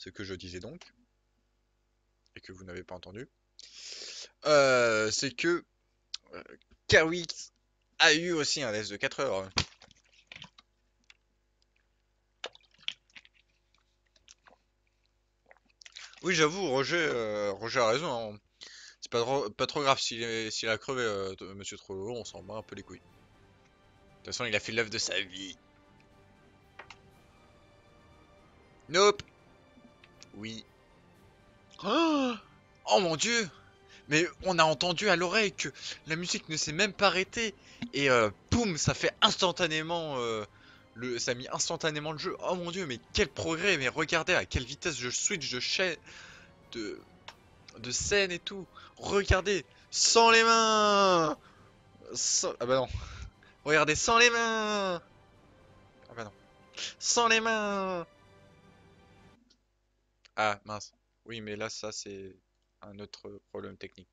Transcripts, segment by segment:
ce que je disais donc, et que vous n'avez pas entendu, c'est que Kawix a eu aussi un laisse de 4 heures. Oui, j'avoue, Roger a raison, hein. C'est pas trop grave s'il a crevé, Monsieur Trollolo, on s'en bat un peu les couilles. De toute façon, il a fait l'œuvre de sa vie. Nope. Oui. Oh, oh mon dieu. Mais on a entendu à l'oreille que la musique ne s'est même pas arrêtée. Et boum, ça fait instantanément... ça a mis instantanément le jeu. Oh mon dieu, mais quel progrès. Mais regardez à quelle vitesse je switch de chaîne, de, de scène et tout. Regardez, sans les mains. Ah bah non. Regardez, sans les mains. Ah bah non. Sans les mains. Ah mince. Oui, mais là, ça, c'est un autre problème technique.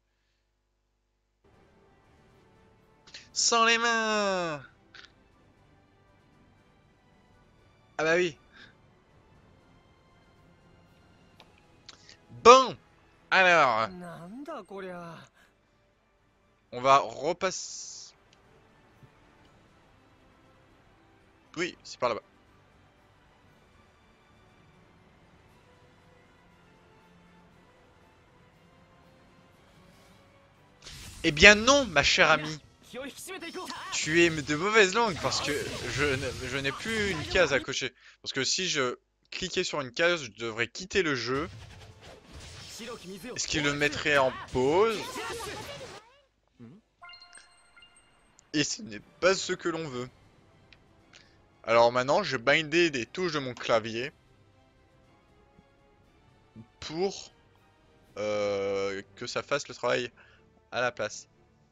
Sans les mains. Ah bah oui. Bon. Alors, on va repasser... Oui, c'est par là-bas. Eh bien non, ma chère amie. Tu es de mauvaise langue parce que je n'ai plus une case à cocher. Parce que si je cliquais sur une case, je devrais quitter le jeu. Ce qui le mettrait en pause. Et ce n'est pas ce que l'on veut. Alors maintenant, je bindais des touches de mon clavier pour que ça fasse le travail à la place.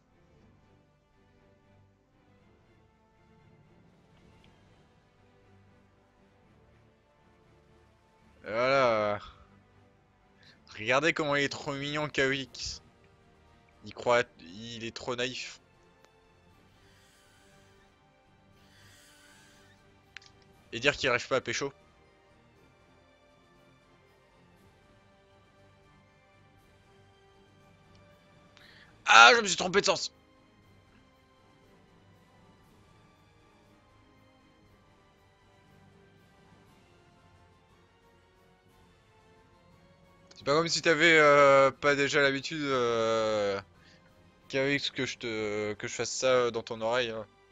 Voilà. Regardez comment il est trop mignon, KX. Il est trop naïf. Et dire qu'il arrive pas à pécho. Ah, je me suis trompé de sens. C'est pas comme si t'avais pas déjà l'habitude, KX, que je fasse ça dans ton oreille,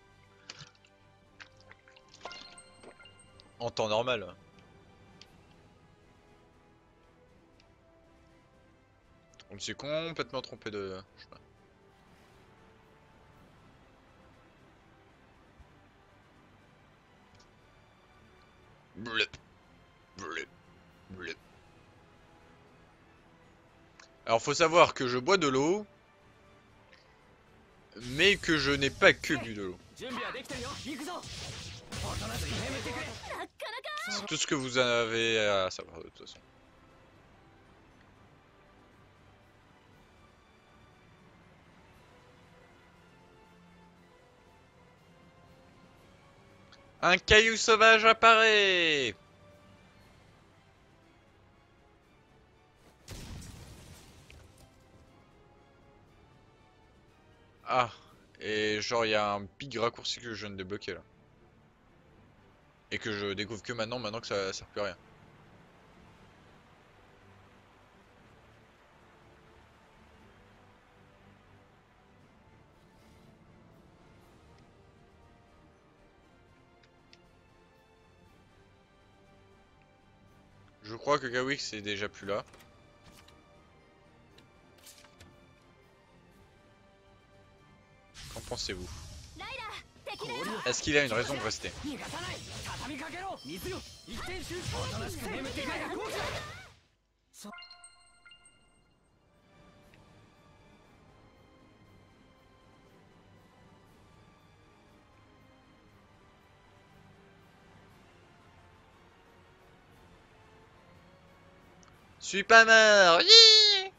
en temps normal. On me suis complètement trompé de chemin. Bleu, bleu, bleu. Alors faut savoir que je bois de l'eau, mais que je n'ai pas que bu de l'eau. C'est tout ce que vous avez à savoir de toute façon. Un caillou sauvage apparaît! Ah, et genre il y a un big raccourci que je viens de débloquer là. Et que je découvre que maintenant que ça sert plus à rien. Je crois que Gawix est déjà plus là. Qu'en pensez-vous? Est-ce qu'il a une raison de rester? Suis pas mort! Yi.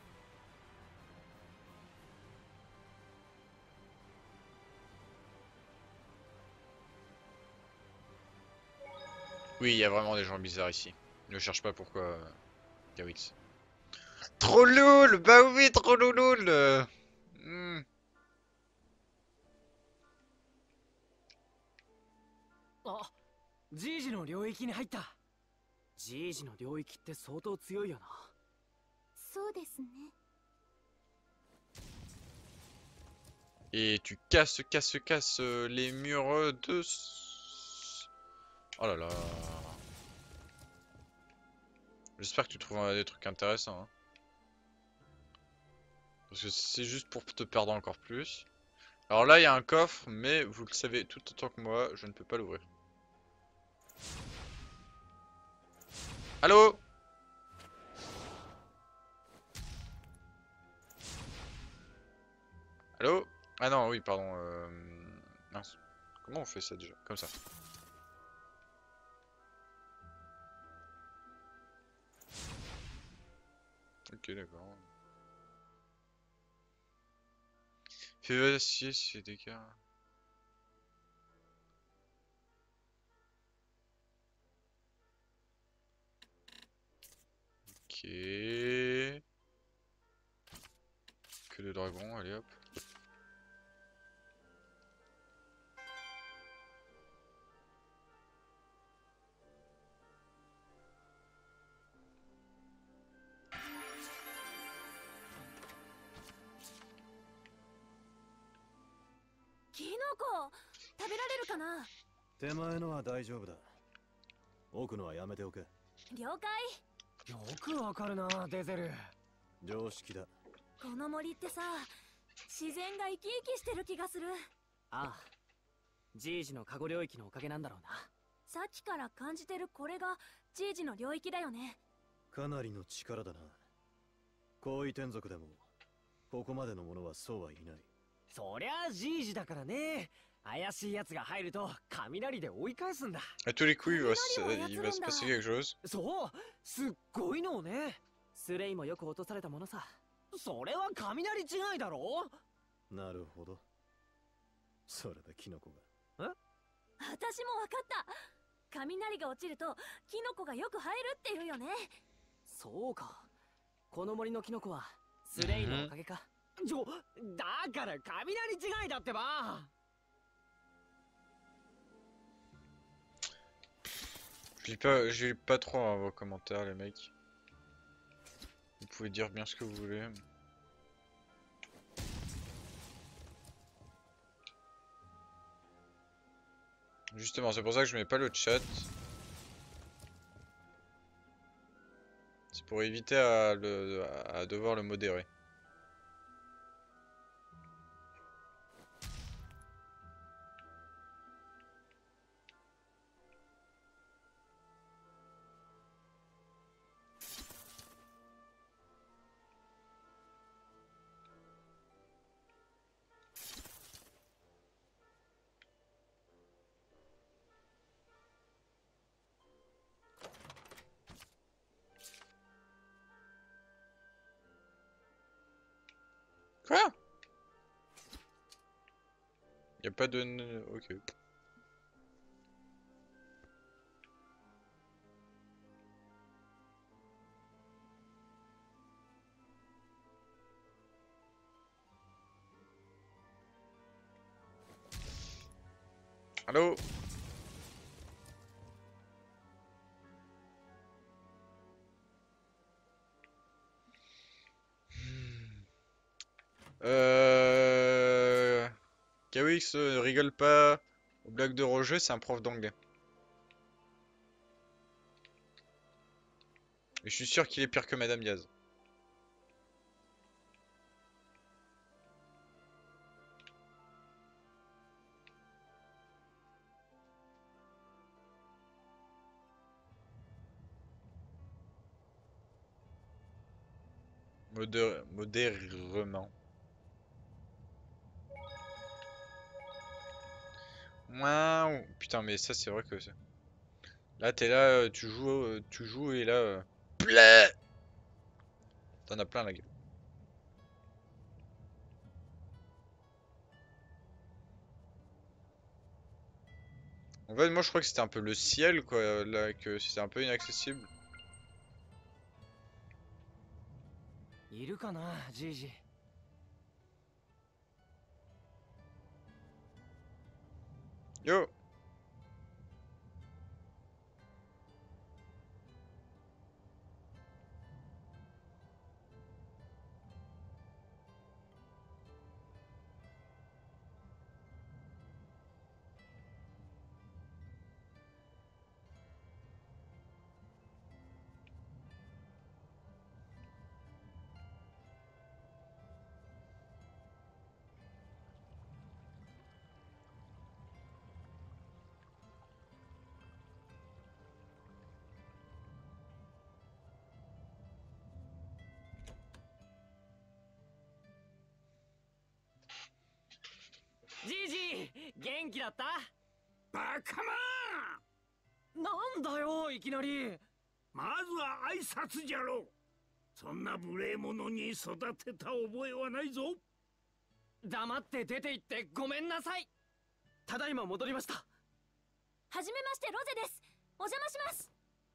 Oui, il y a vraiment des gens bizarres ici. Ne cherche pas pourquoi. Kawix. Trop loul. Bah oui, trop louloul. Hmm. あ、ジージの領域に入った。ジージの領域って相当強いよな。 そうですね。 Et tu casses les murs de... Oh là là. J'espère que tu trouveras des trucs intéressants. Hein. Parce que c'est juste pour te perdre encore plus. Alors là, il y a un coffre, mais vous le savez tout autant que moi, je ne peux pas l'ouvrir. Allô? Allô? Ah non, oui, pardon. Mince. Comment on fait ça déjà? Comme ça. Ok, d'accord. Fais vaciller si les dégâts. Ok. Que de dragons, allez hop. キノコ食べられるかな。 手前のは大丈夫だ。奥のはやめておけ。 了解。 よくわかるな、デゼル。 常識だ。 この森ってさ、自然が生き生きしてる気がする。 ああ、ジージのカゴ領域のおかげなんだろうな。 さっきから感じてるこれがジージの領域だよね。 かなりの力だな。高位天族でもここまでのものはそうはいない。 そりゃあジージだからね。怪しいやつが入ると雷で追い返すんだ。 À tous les coups, il va se passer quelque chose. そう、すっごいのをね。スレイもよく落とされたものさ。それは雷違いだろ。 なるほど。それでキノコが。 私もわかった。雷が落ちるとキノコがよく生えるっていうよね。 そうか。この森のキノコはスレイのおかげか。だから雷違いだってば。 Je lis pas trop hein, vos commentaires, les mecs. Vous pouvez dire bien ce que vous voulez. Justement, c'est pour ça que je mets pas le chat. C'est pour éviter à devoir le modérer. Quoi? Y a pas de... Ok. Allô? Kawix, rigole pas aux blagues de Roger, c'est un prof d'anglais. Et je suis sûr qu'il est pire que Madame Diaz. Modérement. Waouh. Putain, mais ça, c'est vrai que... Là, t'es là, tu joues et là... Plais. T'en as plein la gueule. En fait, moi, je crois que c'était un peu le ciel, quoi, là, que c'était un peu inaccessible. いるかな、じいじ。 Yo. じいじ、元気だった？ バカマなんだよ、いきなり。 まずは挨拶じゃろう。そんな無礼者に育てた覚えはないぞ。 黙って出て行ってごめんなさい。ただいま戻りました。 はじめまして、ロゼです。お邪魔します。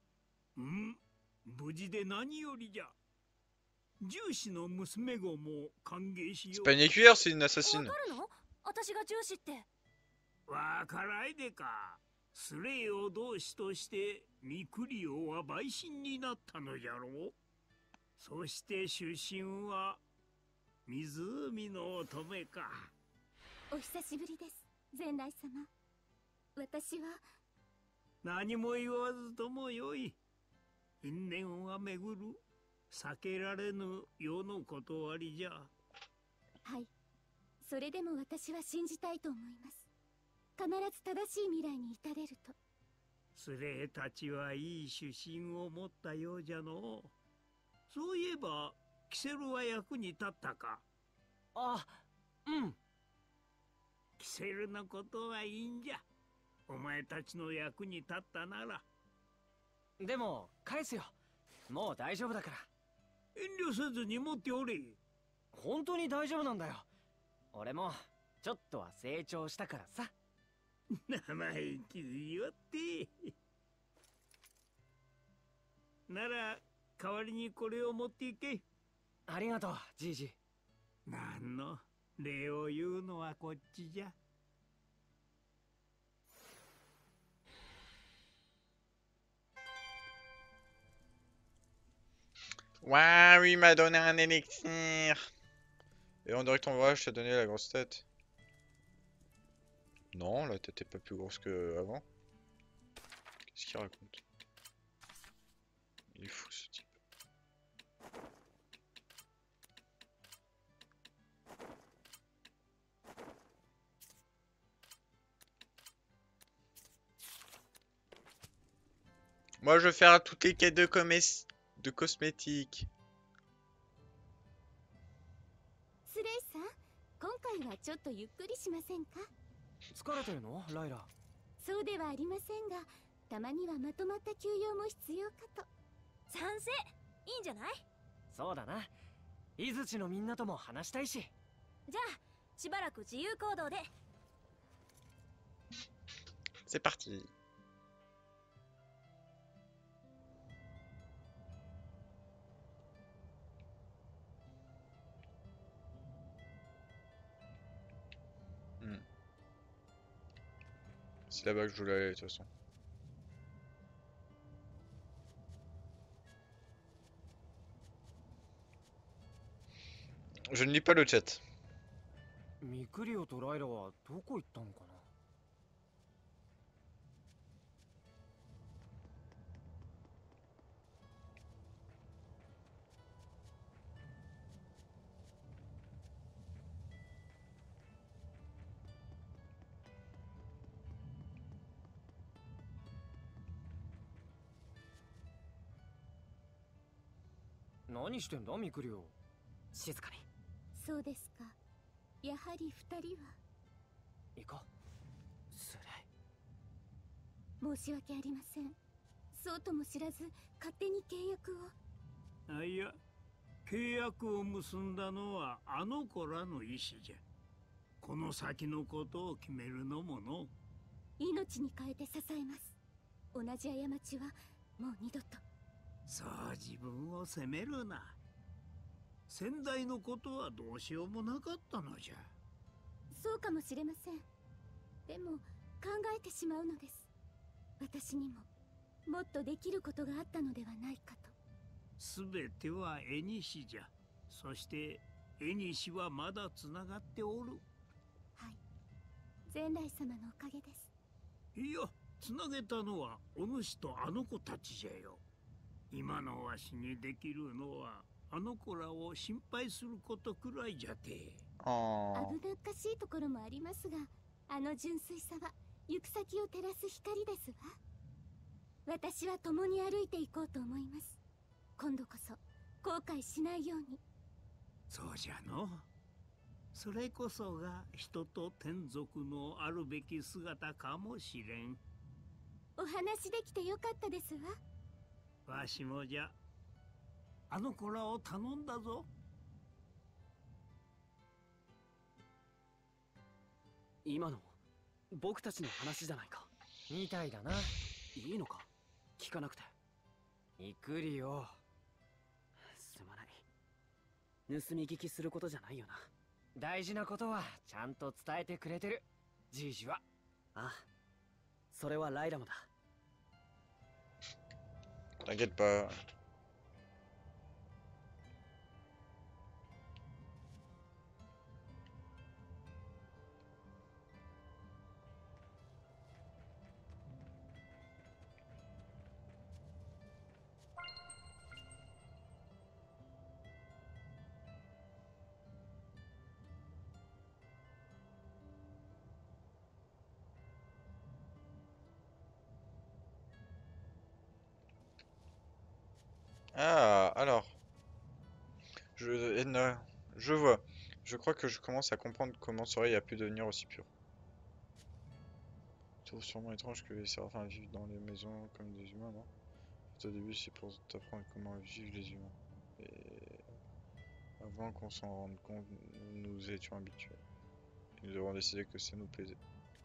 無事で何よりじゃ。重視の娘御も歓迎し C'est よ pas う。 une écuyère, c'est une わ assassine. かるの？私が重視って。 わからいでか。スレイを同志としてミクリオは陪審になったのじゃろう。そして出身は湖の乙女か。 お久しぶりです、善来様。私は何も言わずともよい。因縁は巡る。避けられぬ世の断りじゃ。 はい。それでも私は信じたいと思います。必ず正しい未来に至れると。 スレイたちはいい出身を持ったようじゃの。そういえばキセルは役に立ったか。 あ、うん。 キセルのことはいいんじゃ。お前たちの役に立ったなら。 でも返すよ。もう大丈夫だから。 遠慮せずに持っておれ。 本当に大丈夫なんだよ。俺もちょっとは成長したからさ。 生意気言わって。なら代わりにこれを持っていけ。 ありがとう、じいじ。 なんの礼を言うのはこっちじゃ。 Ouais, oui, il m'a donné un élixir. Et on dirait que ton voyage t'a donné la grosse tête. Non, la tête est pas plus grosse que avant. Qu'est-ce qu'il raconte? Il est fou ce type. Moi je vais faire toutes les quêtes de cosmétiques. スレイさん、今回はちょっとゆっくりしませんか？ 疲れてるの、ライラ？ そうではありませんが、たまにはまとまった休養も必要かと。賛成。いいんじゃない？ そうだな。伊豆地のみんなとも話したいし。 じゃあしばらく自由行動で。 C'est parti. C'est là-bas que je voulais aller de toute façon. Je ne lis pas le chat. ミクリオとライラはどこ行ったのかな。何してんだ、ミクリオ。静かに。 そうですか。やはり二人は。 行こう。スレ申し訳ありません。そうとも知らず勝手に契約を。 あ、いや、契約を結んだのはあの子らの意思じゃ。この先のことを決めるのもの。 命に変えて支えます。同じ過ちはもう二度と。 そう自分を責めるな。 先代のことはどうしようもなかったのじゃ。 そうかもしれません。でも考えてしまうのです。私にももっとできることがあったのではないかと。 すべては縁じゃ。そして縁はまだつながっておる。 はい、善来様のおかげです。 いや、つなげたのはお主とあの子たちじゃよ。今のわしにできるのはあの子らを心配することくらいじゃて。 Oh. 危なっかしいところもありますが、あの純粋さは行く先を照らす光ですわ。私は共に歩いていこうと思います。今度こそ後悔しないように。 そうじゃの。それこそが人と天族のあるべき姿かもしれん。 お話できてよかったですわ。 わしもじゃ。あの子らを頼んだぞ。 今の僕たちの話じゃないか。 みたいだな。 いいのか、聞かなくて。 行くりよ。 すまない。盗み聞きすることじゃないよな。 大事なことはちゃんと伝えてくれてる、じいじは。 ああ、それはライラもだ。 T'inquiète pas. Ah, alors, Edna, je vois. Je crois que je commence à comprendre comment Sorey a pu devenir aussi pur. Je trouve sûrement étrange que les séraphins vivent dans les maisons comme des humains, non? Au début, c'est pour t'apprendre comment vivent les humains. Et avant qu'on s'en rende compte, nous étions habitués. Et nous avons décidé que ça nous plaisait.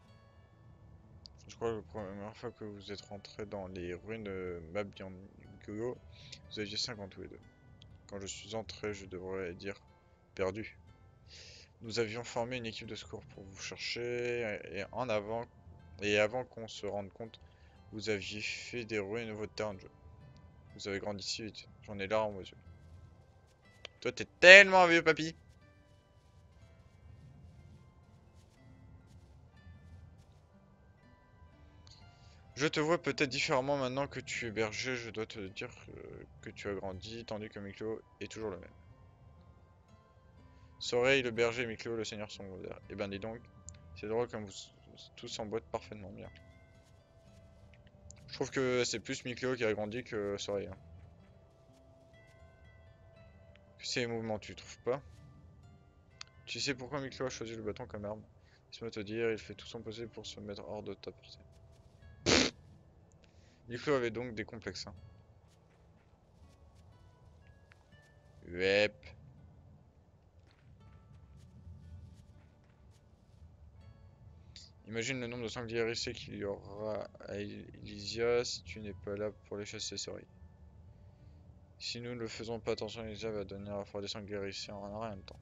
Je crois que la première fois que vous êtes rentrés dans les ruines de Mabyango, vous aviez 5 ans tous les deux. Quand je suis entré, je devrais dire perdu. Nous avions formé une équipe de secours pour vous chercher et avant qu'on se rende compte, vous aviez fait des ruines votre terrain de jeu. Vous avez grandi si vite, j'en ai larmes aux yeux. Toi, t'es tellement vieux, papy. Je te vois peut-être différemment maintenant que tu es berger, je dois te dire que tu as grandi, tandis que Miklo est toujours le même. Sorey le berger et Miklo le seigneur secondaire. Eh ben dis donc, c'est drôle comme vous tous s'emboîtent parfaitement bien. Je trouve que c'est plus Miklo qui a grandi que Sorey. Hein. C'est les mouvements, tu trouves pas? Tu sais pourquoi Miklo a choisi le bâton comme arme? Laisse-moi te dire, il fait tout son possible pour se mettre hors de ta portée. Miklo avait donc des complexes. Hein. Yep. Imagine le nombre de sangliers hérissés qu'il y aura à Elysia si tu n'es pas là pour les chasser, Sorey. Si nous ne faisons pas attention, Elysia va devenir la fois des sangliers hérissés en rien de temps.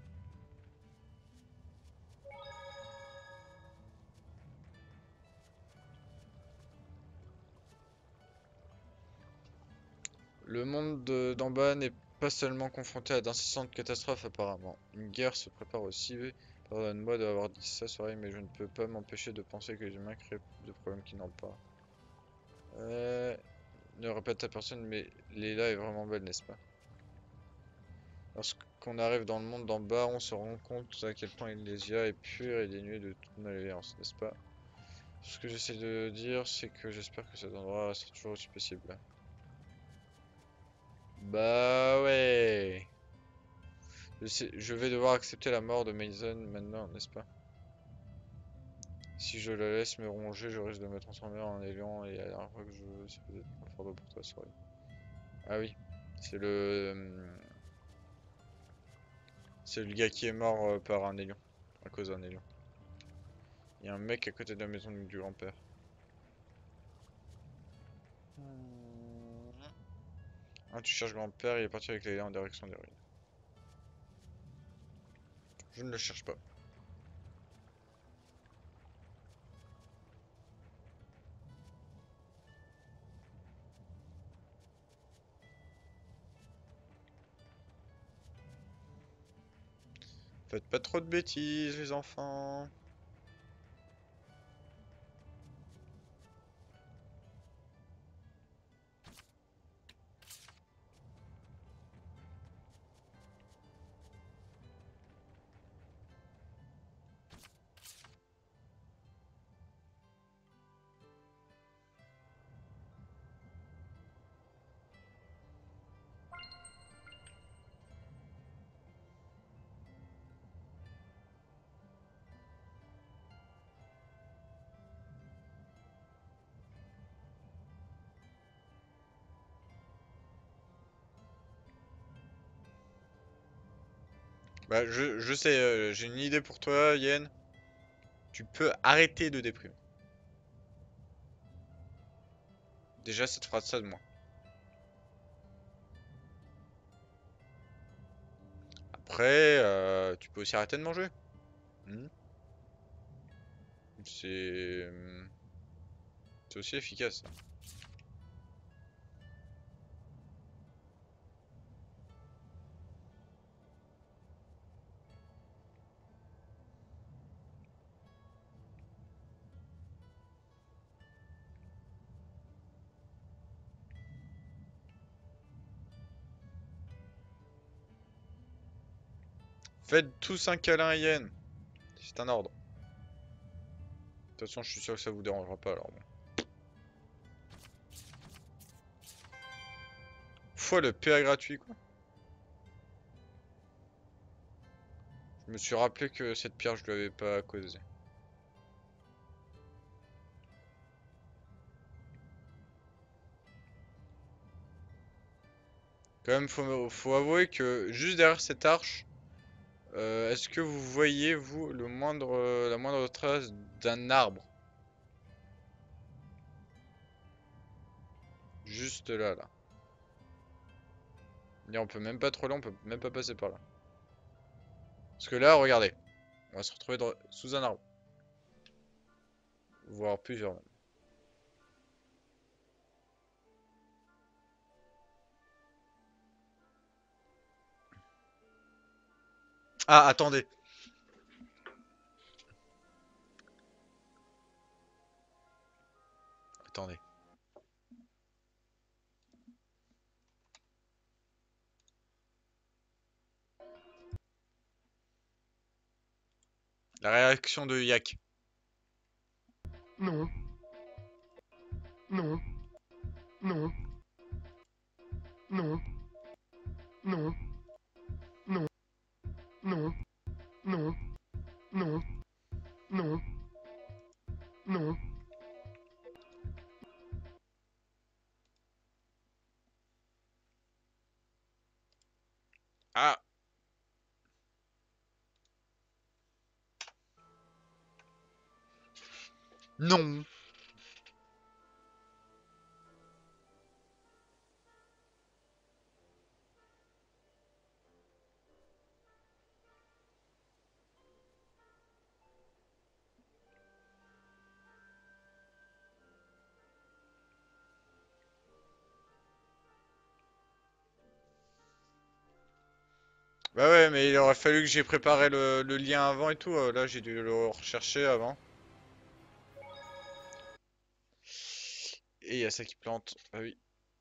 Le monde d'en bas n'est pas seulement confronté à d'incessantes catastrophes apparemment. Une guerre se prépare aussi. Pardonne-moi d'avoir dit ça, Sorey, mais je ne peux pas m'empêcher de penser que les humains créent de problèmes qui n'ont pas. Ne répète à personne, mais Leila est vraiment belle, n'est-ce pas? Lorsqu'on arrive dans le monde d'en bas, on se rend compte à quel point Elysia est pure et dénuée de toute malveillance, n'est-ce pas? Ce que j'essaie de dire, c'est que j'espère que cet endroit sera toujours aussi paisible. Bah ouais. Je vais devoir accepter la mort de Mason maintenant, n'est-ce pas? Si je la laisse me ronger, je risque de me transformer en élément et la dernière fois que je... C'est peut-être pas fort pour toi, Sorey. Ah oui, c'est le... C'est le gars qui est mort par un élion. À cause d'un élion. Il y a un mec à côté de la maison du grand-père. Ah, tu cherches grand-père, il est parti avec les en direction des ruines. Je ne le cherche pas. Faites pas trop de bêtises, les enfants. Bah, je sais, j'ai une idée pour toi, Yen. Tu peux arrêter de déprimer. Déjà, ça te fera ça de moi. Après, tu peux aussi arrêter de manger. Hmm. C'est... C'est aussi efficace, ça. Faites tous un câlin à Yen. C'est un ordre. De toute façon, je suis sûr que ça vous dérangera pas, alors bon. Fois le PA gratuit, quoi. Je me suis rappelé que cette pierre, je lui avais pas causé. Quand même, faut avouer que juste derrière cette arche, est-ce que vous voyez, vous, la moindre trace d'un arbre? Juste là, là. Et on peut même pas trop là, on peut même pas passer par là. Parce que là, regardez, on va se retrouver sous un arbre. Voire plusieurs même. Ah, attendez. Attendez. La réaction de Yak. Non. Non. Non. Non. Non. Non. Non. Non. Non. Non. Non. Ah. Non. Bah ouais, mais il aurait fallu que j'ai préparé le lien avant et tout. Là, j'ai dû le rechercher avant. Et il y a ça qui plante. Ah oui.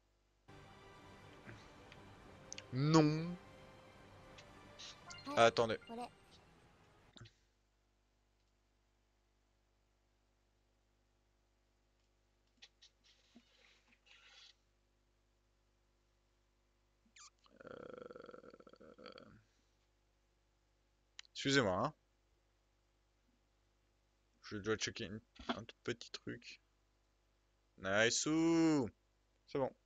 Non. Ah, attendez. これ Excusez-moi, hein. Je dois checker un tout petit truc. Nice. C'est bon.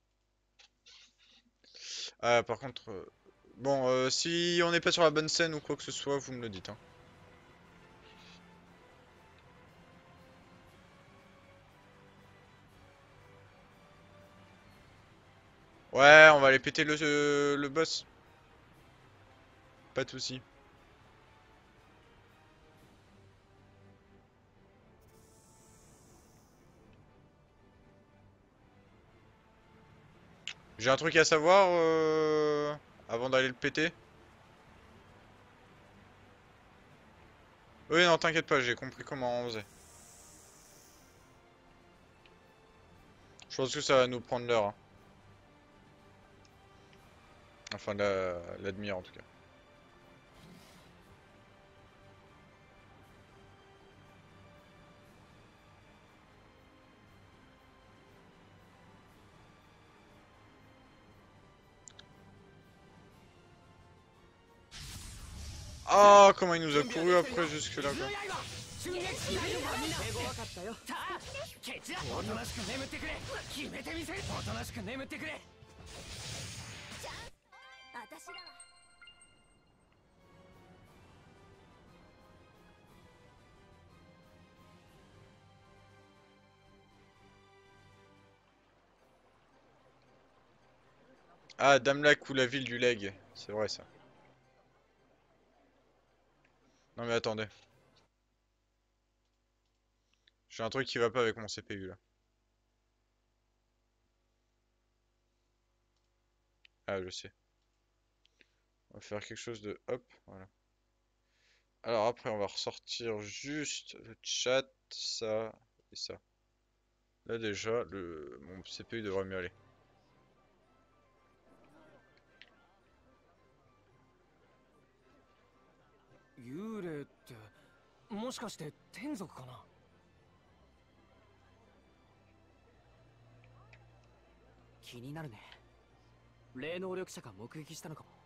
Ah, par contre... Bon, si on n'est pas sur la bonne scène ou quoi que ce soit, vous me le dites, hein. Ouais, on va aller péter le boss. Pas de soucis. J'ai un truc à savoir avant d'aller le péter. Oui, non, t'inquiète pas, j'ai compris comment on faisait. Je pense que ça va nous prendre l'heure, hein. Enfin, la demi-heure en tout cas. Ah, comment il nous a couru après jusque là quoi. 英語わかったよ。さあ、ケチだ。おとなしく眠ってくれ。決めてみせる。おとなしく眠ってくれ。 私らは Ah, Damlac ou la ville du leg. C'est vrai ça. Non mais attendez. J'ai un truc qui va pas avec mon CPU là. Ah, je sais. On va faire quelque chose de... Hop, voilà. Alors après, on va ressortir juste le chat, ça et ça. Là déjà, mon CPU devrait mieux aller. 幽霊ってもしかして天族かな。 気になるね。霊能力者が目撃したのかも。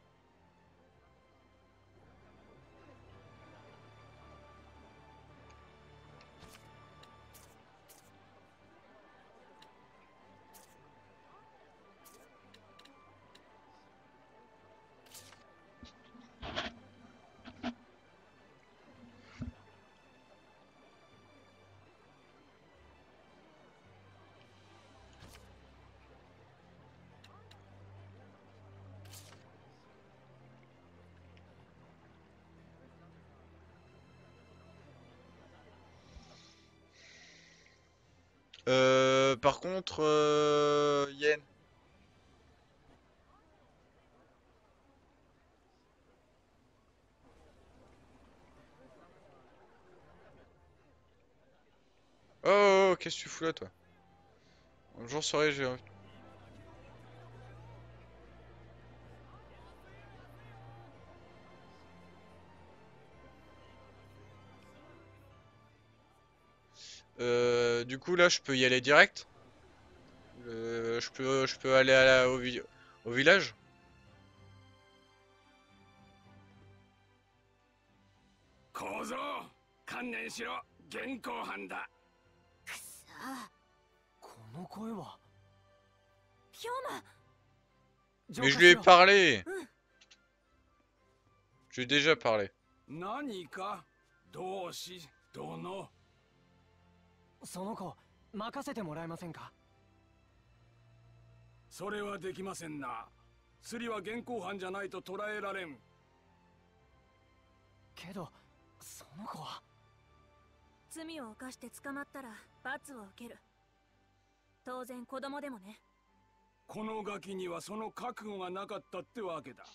Par contre, Yen. Oh, oh, oh, qu'est-ce que tu fous là, toi? Bonjour, soirée, j'ai... Du coup, là, je peux y aller direct? Je peux aller au village? 小僧、観念しろ。現行犯だ。 この声は。 ヒョウマ Mais je lui ai parlé! Mm. Je lui ai déjà parlé. 何か同志殿。 その子任せてもらえませんか。 それはできませんな。釣りは現行犯じゃないと捕らえられん。 けどその子は。 罪を犯して捕まったら罰を受ける。当然子供でもね。 このガキにはその覚悟がなかったってわけだ。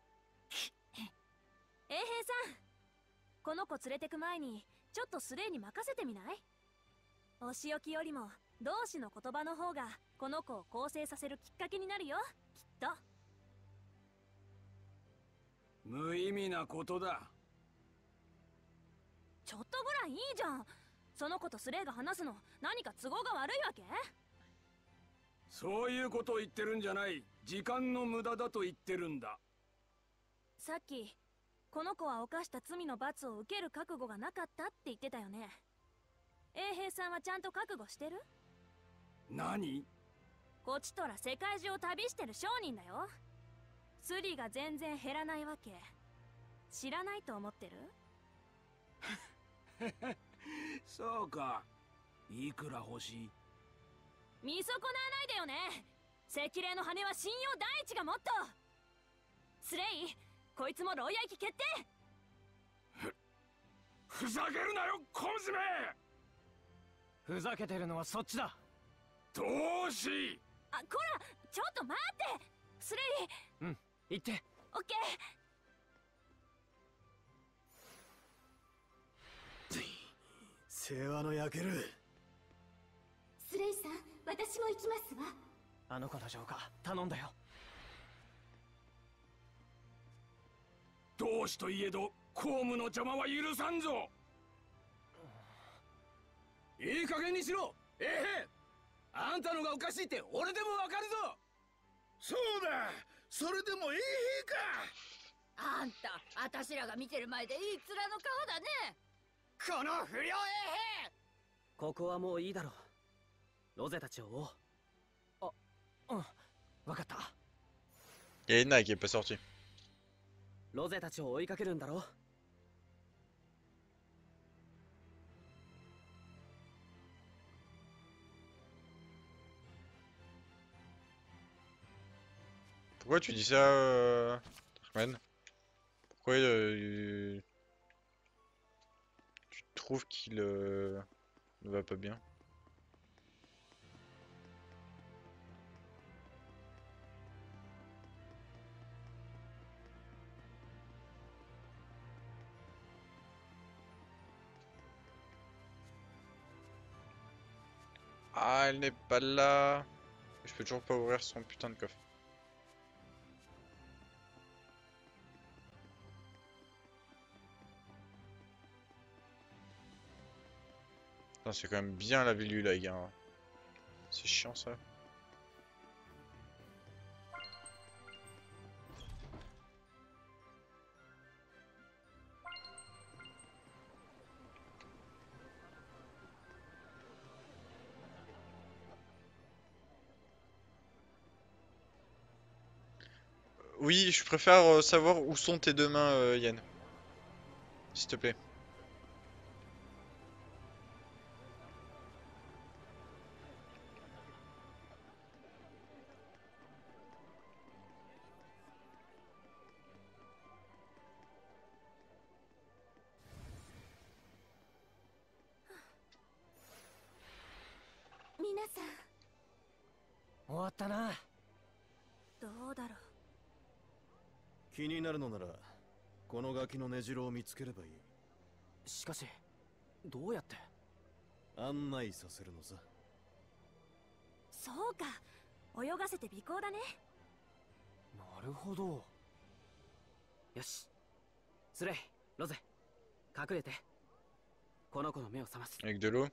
衛兵さん、この子連れてく前にちょっとスレイに任せてみない？お仕置きよりも同志の言葉の方がこの子を更生させるきっかけになるよ、きっと。 無意味なことだ。 ちょっとぐらいいいじゃん。その子とスレイが話すの何か都合が悪いわけ？ そういうことを言ってるんじゃない。時間の無駄だと言ってるんだ。 さっきこの子は犯した罪の罰を受ける覚悟がなかったって言ってたよね。衛兵さんはちゃんと覚悟してる？ 何？ こっちとら世界中を旅してる商人だよ。スリが全然減らないわけ。知らないと思ってる？ そうか。いくら欲しい？ 見損なわないでよね。赤霊の羽は信用第一がモットー。スレイ、こいつも牢屋行き決定。 ふざけるなよ、小娘。 ふざけてるのはそっちだ。 同志。 あ、こら、 ちょっと待って。スレイ。 行って。 オッケー。 世話の焼ける。 スレイさん、私も行きますわ。 あの子の浄化頼んだよ。 同志といえど公務の邪魔は許さんぞ。いい加減にしろ。あんたのがおかしいって俺でもわかるぞ。そうだ、それでもいいか。 あんた、私らが見てる前でいい面の顔だね。 この不良ここはもういいだろう。ロゼたちを追おう。わかった。 Il y a Edna qui est pas sortie. ロゼたちを追いかけるんだろう。 Pourquoi tu dis ça, Ahmed? Pourquoi tu trouves qu'il ne va pas bien? Ah, elle n'est pas là. Je peux toujours pas ouvrir son putain de coffre. C'est quand même bien la ville du lag, hein. C'est chiant ça. Oui, je préfère savoir où sont tes deux mains, Yann. S'il te plaît. Minasan. 終わったな。 どうだろう。 気になるのならこのガキの根城を見つければいい。 しかしどうやって案内させるのさ。 そうか、泳がせて尾行だね。 なるほど。よし、スレイ、ロゼ、隠れて。この子の目を覚ます。 Avec de l'eau.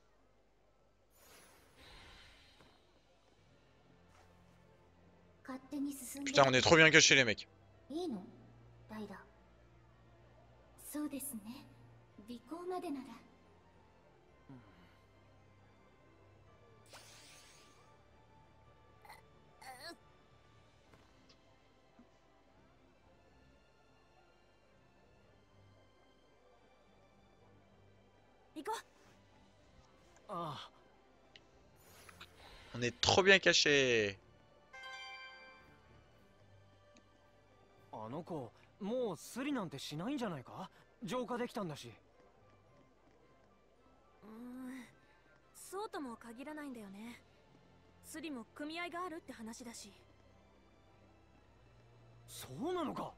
Putain, on est trop bien cachés les mecs. いいの？ダイダ。そうですね。尾行までなら。行こう。 ああ。 On est trop bien cachés. あの子もうスリなんてしないんじゃないか。浄化できたんだし。 そうとも限らないんだよね。スリも組合があるって話だし。 そうなのか。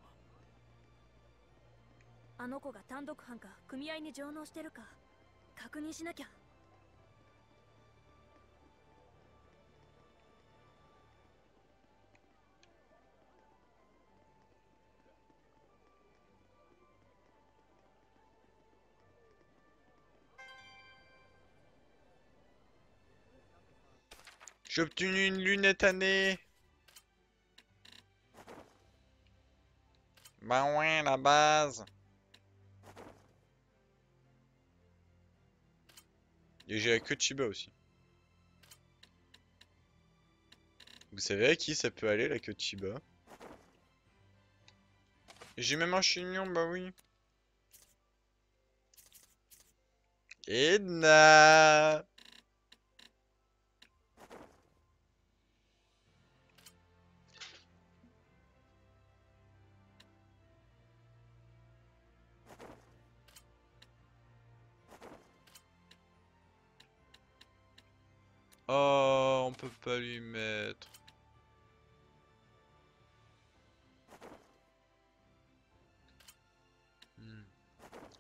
あの子が単独犯か組合に上納してるか確認しなきゃ。 J'ai obtenu une lunette à nez. Bah ouais, la base. Et j'ai la queue de Chiba aussi. Vous savez à qui ça peut aller la queue de Chiba? J'ai même un chignon, bah oui. Edna. Oh, on peut pas lui mettre.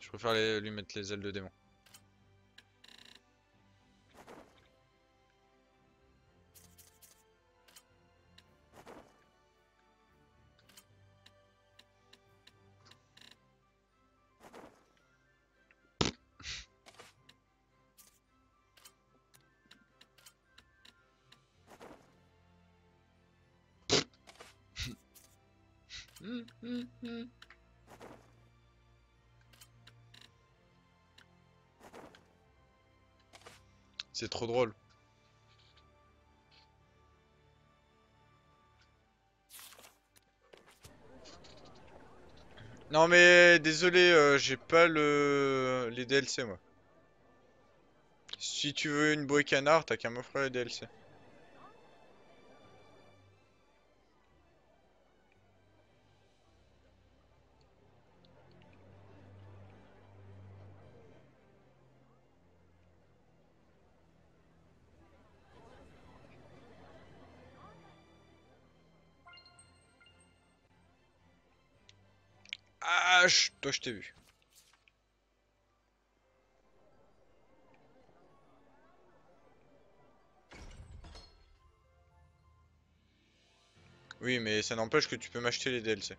Je préfère lui mettre les ailes de démon. C'est trop drôle. Non mais désolé, j'ai pas les DLC moi. Si tu veux une bouée canard, t'as qu'à m'offrir les DLC. Ah, toi je t'ai vu. Oui, mais ça n'empêche que tu peux m'acheter les DLC.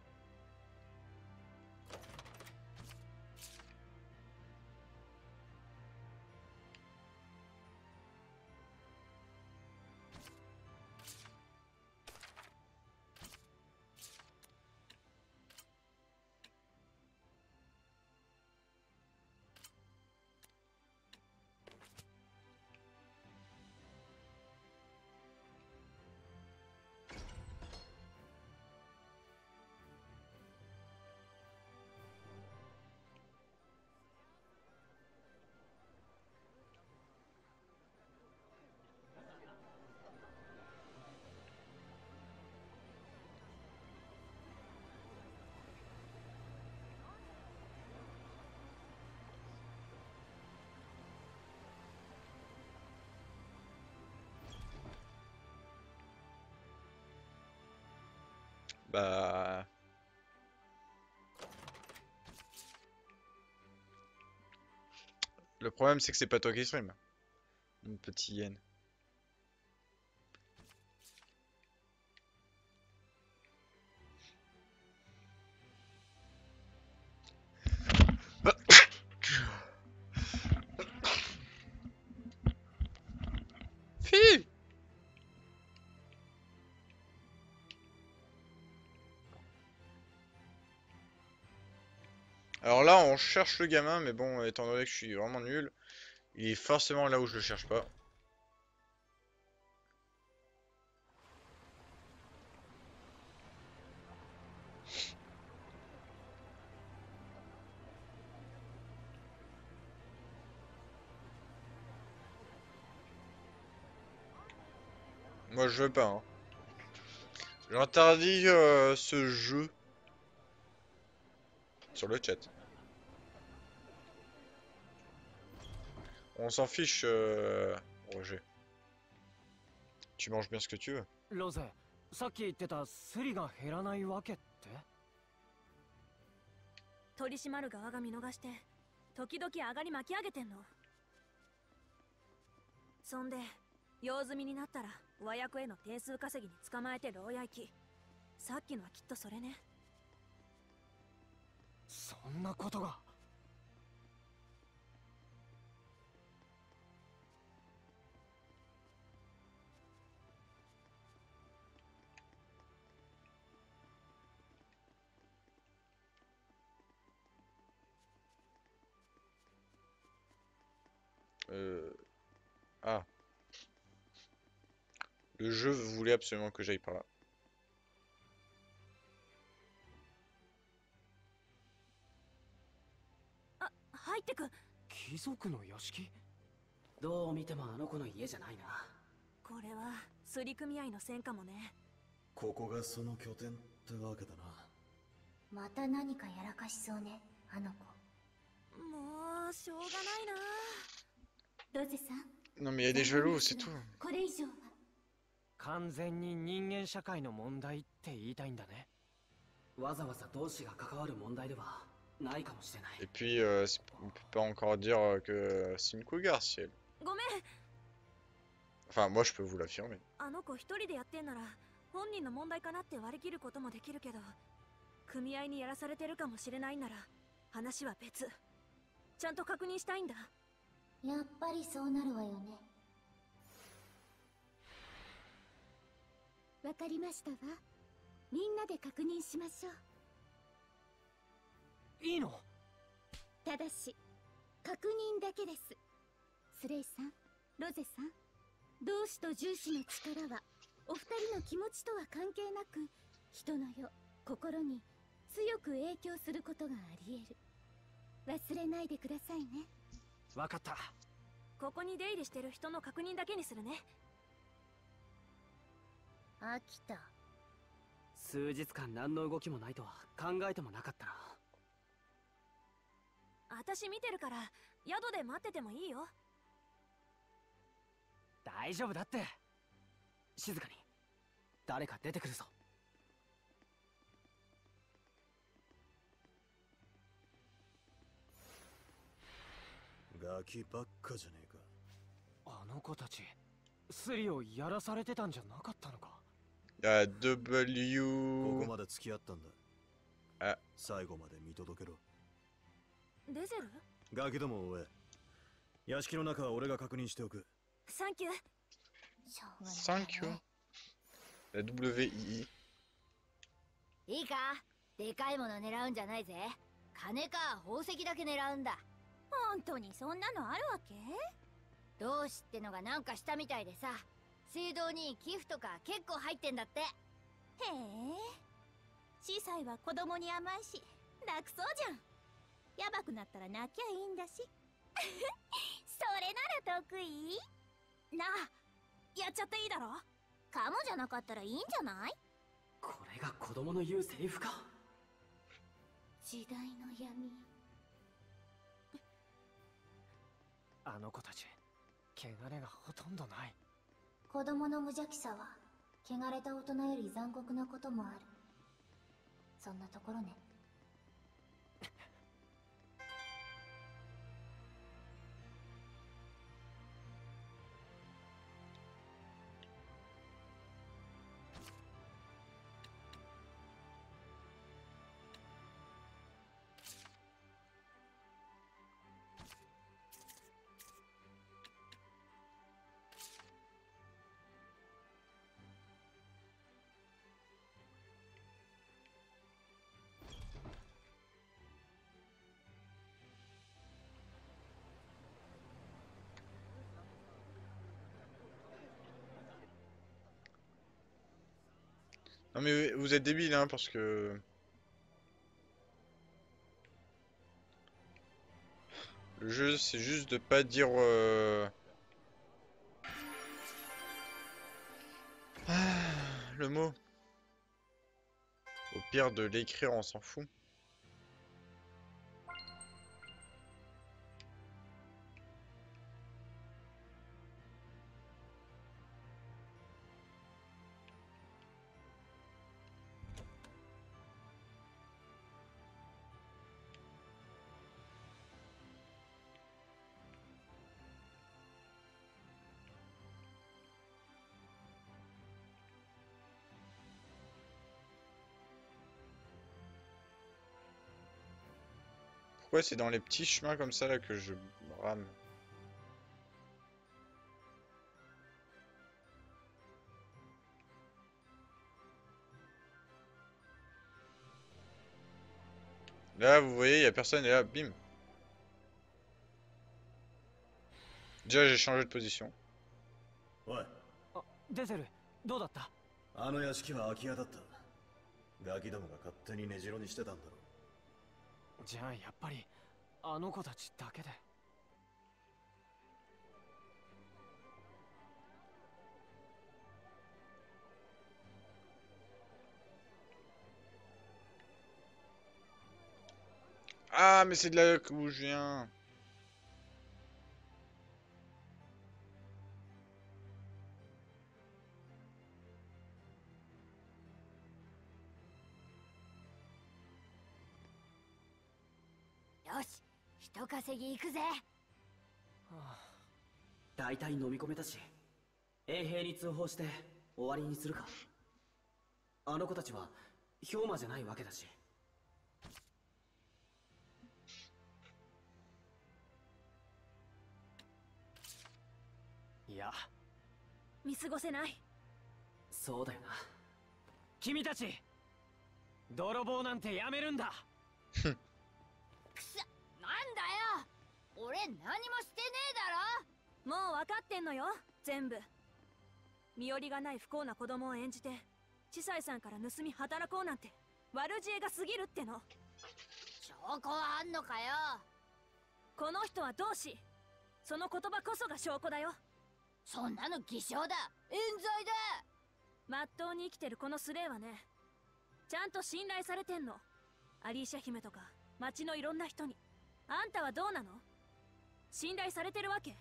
Bah... Le problème c'est que c'est pas toi qui stream. Mon petit yen. Fi. Alors là on cherche le gamin, mais bon, étant donné que je suis vraiment nul, il est forcément là où je le cherche pas. Moi je veux pas, hein. J'interdis ce jeu sur le chat. On s'en fiche, Roger. Tu manges bien ce que tu veux. ロゼ、さっき言ってたスリが減らないわけって？ 取り締まる側が見逃して時々上がり巻き上げてんの。そんで用済みになったら和訳への点数稼ぎに捕まえて牢屋行き。さっきのはきっとそれね。 そんなことが。 Ah. Le jeu voulait absolument que j'aille par là. 入ってく。 貴族の屋敷？ どう見てもあの子の家じゃないな。 これはすり組合の線かもね。 ここがその拠点ってわけだな。 また何かやらかしそうね、あの子。 もうしょうがないな。 ロゼさん。 Non mais il y a des jeux loups, c'est tout. これ以上は。 完全に人間社会の問題って言いたいんだね。 わざわざ同志が関わる問題ではないかもしれない。 Et puis, on peut pas encore dire que c'est une cougar si elle. ごめん。 Enfin, moi je peux vous l'affirmer. あの子一人でやってんなら本人の問題かなって割り切ることもできるけど、組合にやらされてるかもしれないなら話は別。ちゃんと確認したいんだ。 やっぱりそうなるわよね。わかりましたわ。みんなで確認しましょう。 いいの？ ただし確認だけです。スレイさん、ロゼさん、同志と重視の力はお二人の気持ちとは関係なく人の世、心に強く影響することがあり得る。忘れないでくださいね。 わかった。 ここに出入りしてる人の確認だけにするね。 飽きた。 数日間何の動きもないとは考えてもなかったな。 私見てるから宿で待っててもいいよ。 大丈夫だって。静かに。誰か出てくるぞ。 ガキばっかじゃねえか。 あの子たちスリをやらされてたんじゃなかったのか。 Il y a こ W. こまで付き合ったんだ。 あ、 最後まで見届けろ。 デゼル？ ガキどもを追え。屋敷の中は俺が確認しておく。 サンキュー。 しょうがない 5. ね。 La WII. いいか、でかいもの狙うんじゃないぜ。金か宝石だけ狙うんだ。本当にそんなのあるわけ？同志ってのがなんかしたみたいでさ、水道に寄付とか結構入ってんだって。へえ、司祭は子供に甘いし楽そうじゃん。やばくなったら泣きゃいいんだし。それなら得意なあ、やっちゃっていいだろ。 かもじゃなかったらいいんじゃない？ これが子供の言うセリフか。 時代の闇。 あの子たち汚れがほとんどない。 子供の無邪気さは汚れた大人より残酷なこともある。そんなところね。 Non mais vous êtes débiles hein parce que le jeu c'est juste de pas dire le mot. Au pire de l'écrire on s'en fout. Pourquoi c'est dans les petits chemins comme ça là que je rame? Là vous voyez il y a personne et là bim. Déjà j'ai changé de position. おい、 あ、デゼルどうだった？ あの屋敷は空き家だった。ガキどもが勝手に根城にしてたんだろう。 じゃあやっぱりあの子たちだけで。 Ah mais c'est de là où je viens. 一稼ぎ行くぜ。 大体飲み込めたし、衛兵に通報して終わりにするか。あの子たちは氷馬じゃないわけだし。いや、 見過ごせない。 そうだよな。君たち泥棒なんてやめるんだ。 くさ、なんだよ。俺何もしてねえだろ。 もう分かってんのよ、全部。身寄りがない不幸な子供を演じて千歳さんから盗み働こうなんて悪知恵が過ぎるっての。 証拠はあんのかよ。 この人は同志。その言葉こそが証拠だよ。 そんなの偽証だ、冤罪だ。 まっとうに生きてるこのスレイはね、ちゃんと信頼されてんの。アリーシャ姫とか町のいろんな人に。あんたはどうなの？信頼されてるわけ？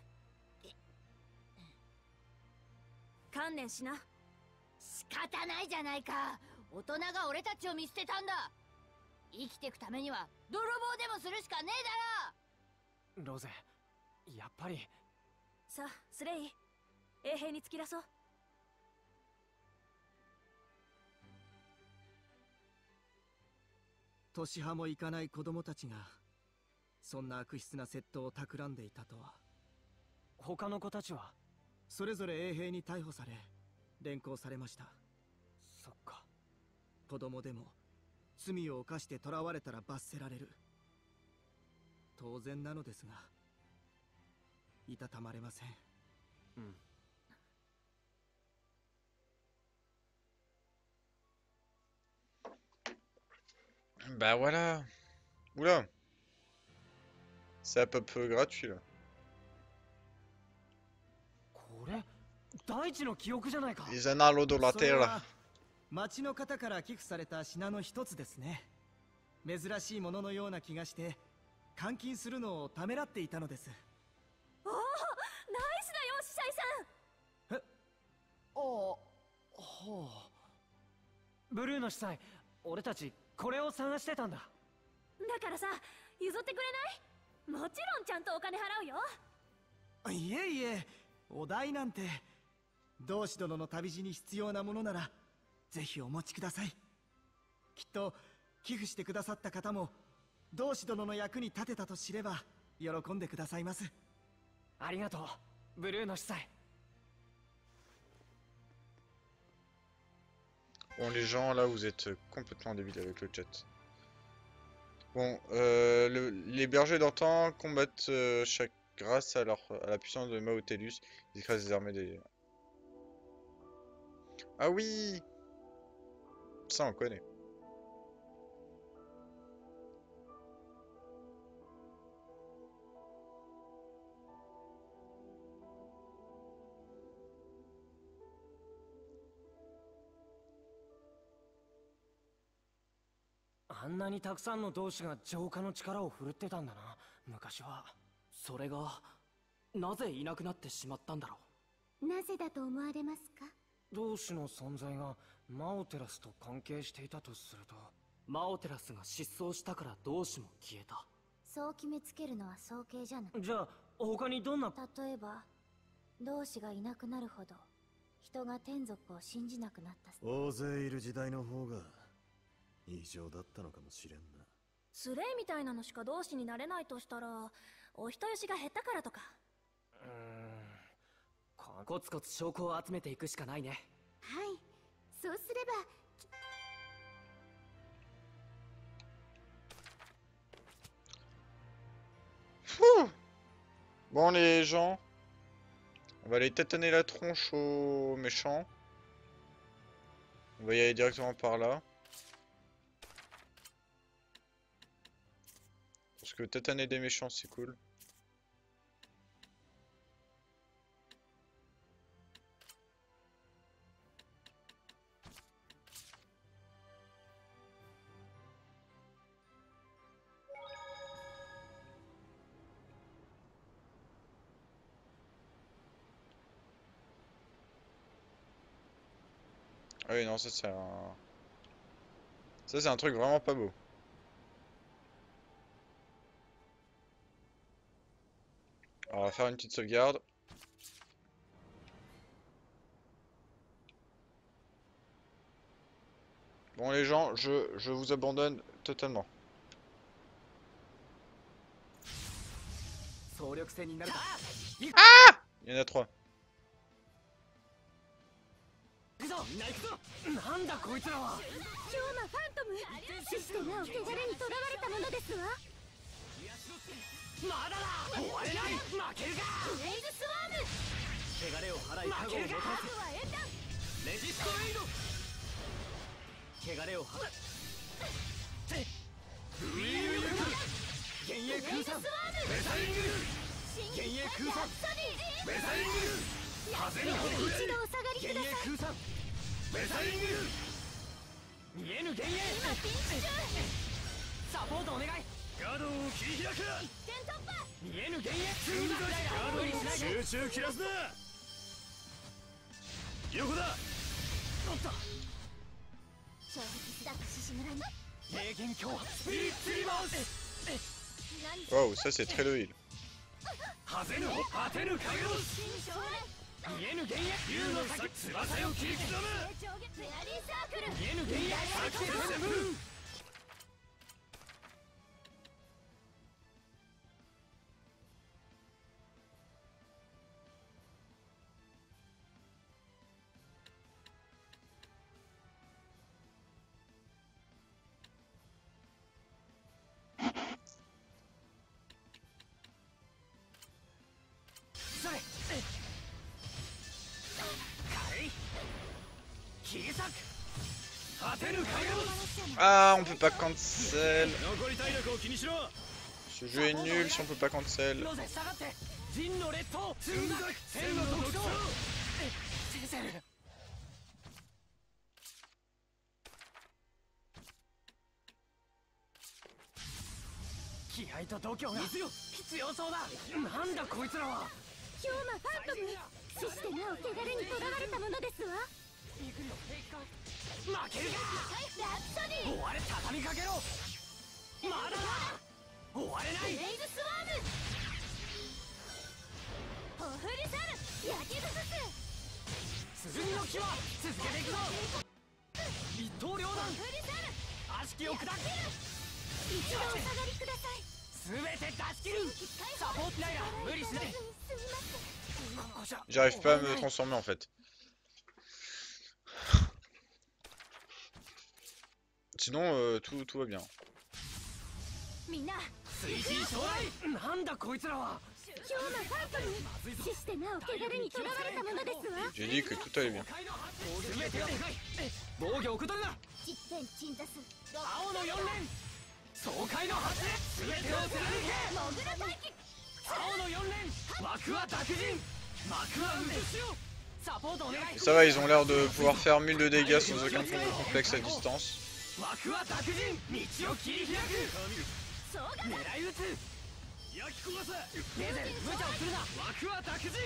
観念しな。 仕方ないじゃないか。大人が俺たちを見捨てたんだ。生きてくためには泥棒でもするしかねえだろ。 ロゼ、やっぱり。 さあ、スレイ、衛兵に突き出そう。 年派もいかない子供たちがそんな悪質な窃盗を企んでいたとは。 他の子たちは？ それぞれ衛兵に逮捕され連行されました。 そっか。 子供でも罪を犯して囚われたら罰せられる。当然なのですが、いたたまれません。 うん。 Bah voilà. Oula. C'est un peu gratuit là. これ大地の記憶じゃないか。 Les annales de la それ terre. は町の方から寄付された品の一つですね。珍しいもののような気がして換金するのをためらっていたのです。 おお、ナイスだよ、司祭さん。 はあ。 ブルーの司祭、俺たちこれを探してたんだ。 だからさ、譲ってくれない？もちろんちゃんとお金払うよ。 いえいえ、お代なんて。同志殿の旅路に必要なものならぜひお持ちください。きっと寄付してくださった方も同志殿の役に立てたと知れば喜んでくださいます。 ありがとう、ブルーの司祭。 Bon, les gens, là, vous êtes complètement débiles avec le chat. Bon, les bergers d'antan combattent grâce à la puissance de Maotelus. Ils écrasent les armées des... Ah oui! Ça, on connaît. Ah, あんなにたくさんの同志が浄化の力を振るってたんだな、昔は。それがなぜいなくなってしまったんだろう。なぜだと思われますか？ 同志の存在がマオテラスと関係していたとすると。マオテラスが失踪したから同志も消えた。 そう決めつけるのは早計じゃない。 じゃあ他にどんな。 例えば同志がいなくなるほど人が天族を信じなくなった。 大勢いる時代の方が異常だったのかもしれんな。 スレイみたいなのしか同志になれないとしたら、お人よしが減ったからとか。 コツコツ証拠を集めていくしかないね。 はい、そうすれば。 Bon, les gens, on va aller tâtonner la tronche aux méchants. On va y aller directement par là. Parce que tâtonner des méchants, c'est cool. Ah oui, non, ça c'est un... Ça c'est un truc vraiment pas beau. On va faire une petite sauvegarde. Bon les gens, je vous abandonne totalement. Ah! Il y en a 3. なんだこいつらは。 ヒョウマファントム、死してなお汚れに囚われたものですわ。 まだだ。終われない。負けるか。 ブレイズスワーム。 汚れを払い加護を持たせ。レジストレイド。汚れを払う。フリーウィルク。幻影空散。ベサイングル。幻影空散。ベサイングル。風のほぐれ。 一度お下がりください。 幻影空散。ベサイングル。見えぬ幻影。 今ピンチ中。 サポートお願い。ガードを切り開く。 一点突破。 見えぬ幻影。ガードに集中切らすな。横だ。おっと。 衝撃だ獅子村に。 霊剣強スピリッツリバウス。 Waouh, ça c'est très loïl. 果てぬ果てぬ影の見えぬ幻影竜の先翼を切り刻む。 フェアリーサークル。 見えぬ幻影サクセスセブン。 Ah, on peut pas cancel. Ce jeu est nul si on peut pas cancel. ヒョウマファントム、死してなお汚れに囚われたものですわ。 負けるか。 ラプソディ。 終われ畳みかけろ。まだだ。終われない。 ブレイズスワーム。ホフリサル。焼き尽くす。 剣の際続けていくぞ。一刀両断。 ホフリサル。 悪しきを砕く。 一度お下がりください。 すべて出し切る。サポートライダー無理しない。 J'arrive pas à me transformer en fait. Sinon, tout va bien. みんな。 水神将来。なんだこいつらは。 ヒョウマファントム、死してなお汚れに囚われたものですわ。 J'ai dit que tout allait bien. 防御を受け取るな。 実戦鎮座す。 青の4連。爽快の発令。全てを貫け。 モグラ待機。 青の4連。幕は濁人。幕は渦潮。サポートお願い。 Ça va, ils ont l'air de pouvoir faire 1000 de dégâts sans aucun complexe à distance. 幕は濁人。道を切り開く。狙い撃つ。焼き焦がせ。レゼル無茶をするな。幕は濁人。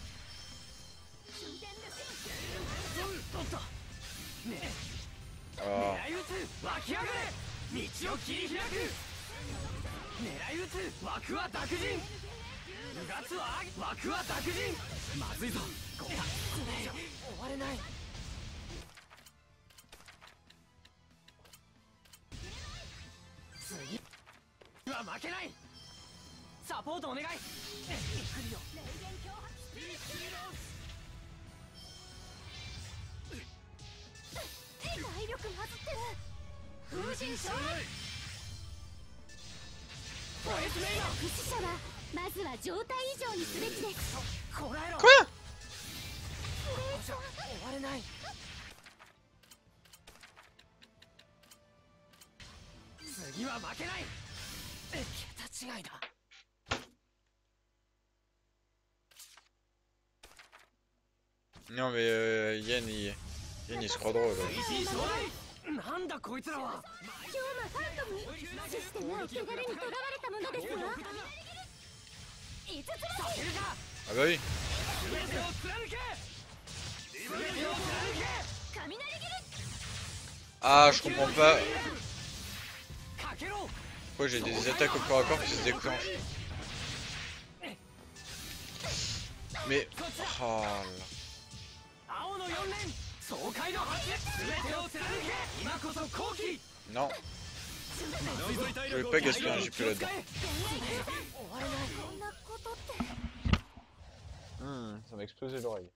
おっと。ねえ。狙い撃つ。湧き上がれ。道を切り開く。狙い撃つ。幕は濁人。うがつは幕は濁人。まずいぞ。これ終われない。次は負けない。サポートお願い。来るよ。 体力まずってる。 風神将来。 不死者はまずは状態以上にすべきです。 こらえろ。 Quoi? 終われない。次は負けない。桁違いだ。 Non mais Yen il se croit drôle. なんだこいつらは。 ヒョウマファントム、死してなお汚れに囚われたものですわ。五つ星。 Ah bah oui. Ah, je comprends pas pourquoi j'ai des attaques au corps à corps qui se déclenchent. Mais... Oh là. 青の4連爽快の発全てを貫け今こそ後期 Non. Je vais pas gaspiller un GP là-dedans. Ça m'a explosé l'oreille.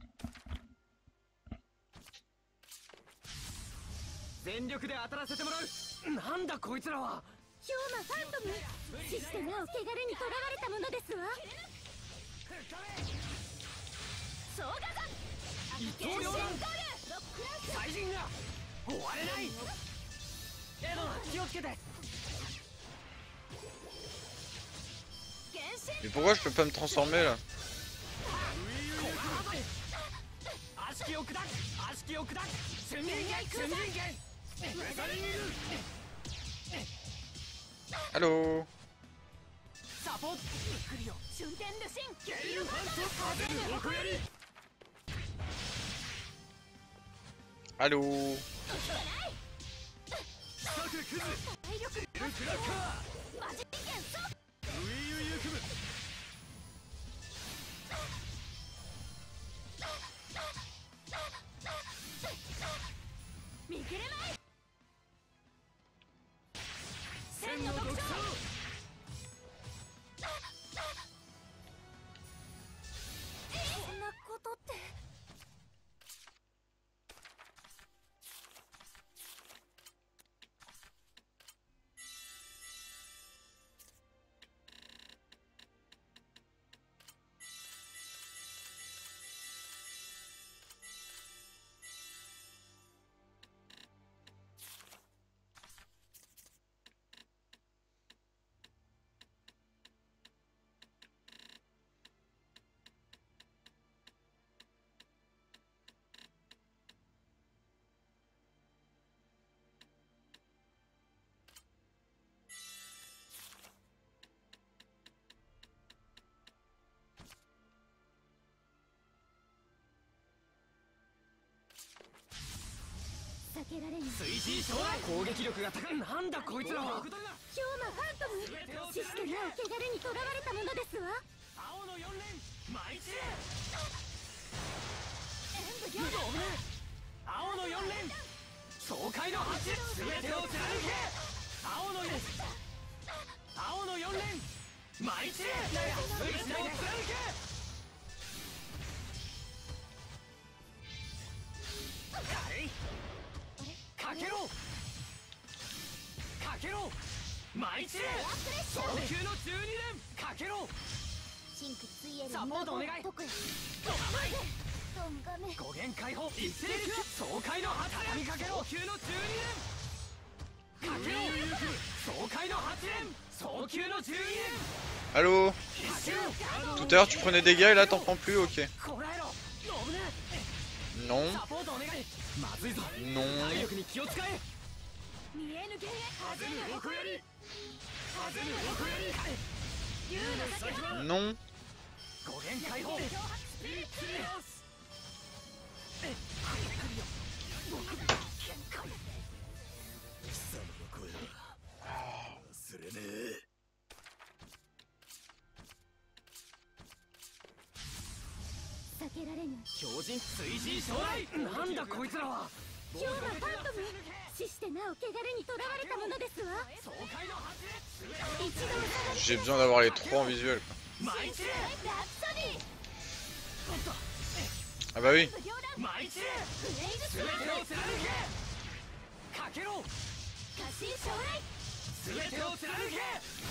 全力で当たらせてもらうなんだこいつらはヒョウマファントム死してなお汚れにとらわれたものですわ総ガザ一刀両断最人が終われないエドナ気をつけて Mais pourquoi je peux pas me transformer là? 悪しきを砕く悪しきを砕く瞬間瞬間 Allô? サポート来るよ春天ルシンゲイルファント風の横やり Allô? 各クズ体力ルクラッカーマジ元素ウィユユクム見切れない千の独走そんなことって。 避けられない追伸将来攻撃力が高いなんだこいつらはヒョウマファントム死してなお汚れにとらわれたものですわ青の4連舞い散れ演武行青の4連爽快の発全てを貫け青の4青の4連舞い散れ全てを貫け軽いかけろかけろ舞い散れ早急の12連かけろ真空水泳サポートお願いどこへドラマイどんがめ五限解放一斉に爽快の畳みかけろ早急の12連かけろ爽快の8連早急の12連 Allô? かけろ Tout à l'heure tu prenais des dégâts et là t'en prends plus, ok. こらえろ信ね Non, サポートお願いまずいぞ non, 体力に気を使え見えぬ幻風の横やり風の横やり竜の先は non. 五限解放スピリッツリハウス貴様の声は忘れねえ避けられぬ強靭追伸将来なんだこいつらはヒョウマファントム死してなお汚れにとらわれたものですわ爽快の発一度お下がり J'ai besoin d'avoir les trois en visuel quoi. 舞い散れラプソディ Ah bah oui. 武行団舞い散れフレイズス全ワーてを貫けかけろ過信将来全てを貫け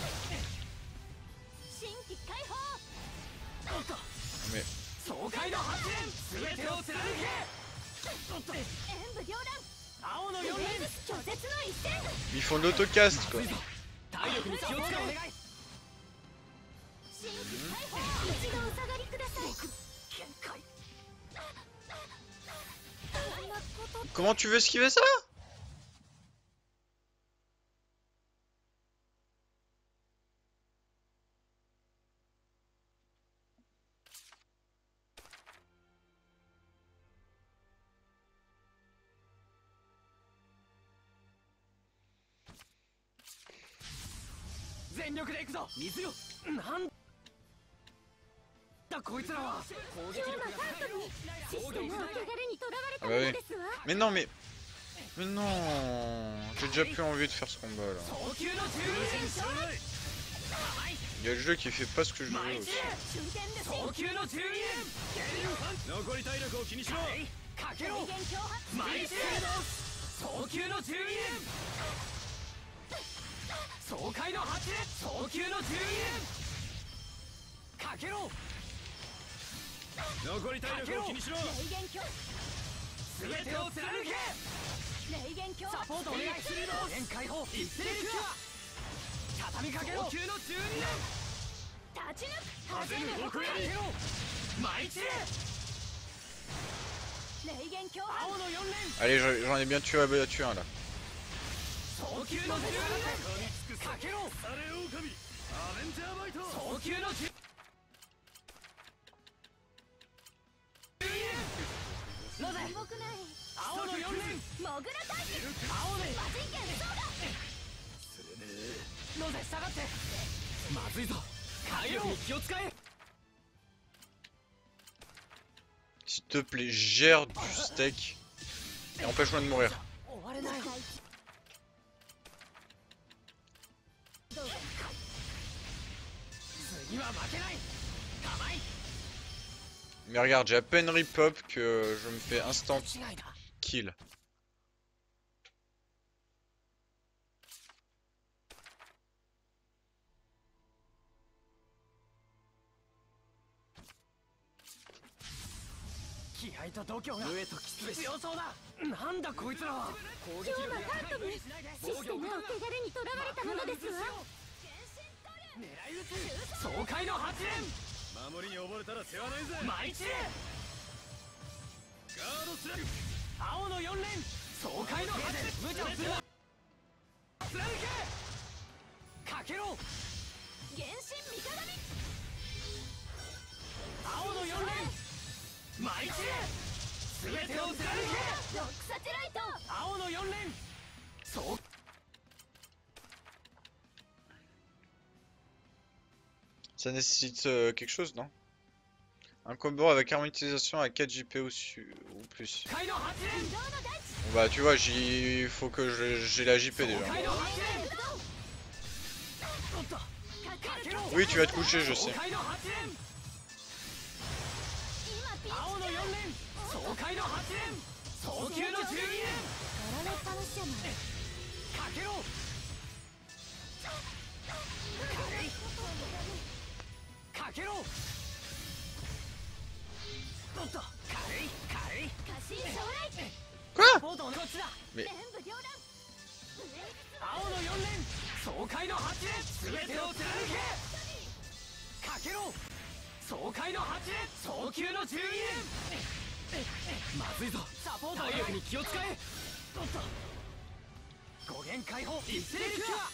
新規解放おっと Mais 爽快の発連全てを貫けおっと演武行団青の4 フレイ連ズ拒絶の一戦 ils font de l'autocast quoi. 体力に気を使うお願い新規解放一度お下がりください限界 Comment tu veux esquiver ça? だこいつらは。攻撃今日力がのファントムシステムを汚れにとらわれた Ah も bah の oui. ですわ。 Mais non, mais non, j'ai déjà plus envie de faire ce combat là. 早急の10連 Il y a le jeu qui fait pas ce que je veux aussi. 早急の10連残り体力を気にしろ。かけろ毎日早急の10連爽快の8連早急の10連かけろ残り体力を気にしろ。全てを貫け。サポートお願い。全解放一斉キュア畳みかけろ。早急の12連立ち抜く風の奥へかけろ毎日雷弦強破。 青の4連 Allez, j'en ai bien tué un là. 早急の10連かけろアレオオカミアベンジャーバイト早急の10なぜ重くない。 青の4連モグラタイプ。 青でマジンケンそうだ。 なぜ下がってまずいぞ体力に気を使え。 S'il te plaît, gère du steak et empêche-moi de mourir. 終われない次は負けない構い Mais regarde, j'ai à peine rip-up que je me fais instant 違いだ kill. 気合と度胸が上と強そうだ。なんだこいつらは。攻撃今日力がのファントムシステムを汚れにとらわれたものですわ。 狙い撃つ爽快の8連守りに溺れたら世話ないぜ。毎日ガードスラグ青の4連爽快の8連無茶をするな貫けかけろ原神三鏡。 青の4連毎日全てを貫けロックサテライト。 青の4連そう Ça nécessite quelque chose, non? Un combo avec harmonisation à 4 JP ou plus. 快の8連 Bon bah tu vois, il faut que j'ai la JP déjà. 快の8連おっとかけろ Oui, tu vas te coucher, je sais. 爽快の8連青の4連爽快の8連早急の12連やられっぱなしじゃない。 かけろかけろおっと軽い軽い過信将来。 Quoi? ボードのこっちだ Mais 全部両断。 青の4連爽快の8連全てを貫けかけろ爽快の8連早急の12連まずいぞサポート体力に気を使えおっと5限解放一斉キュア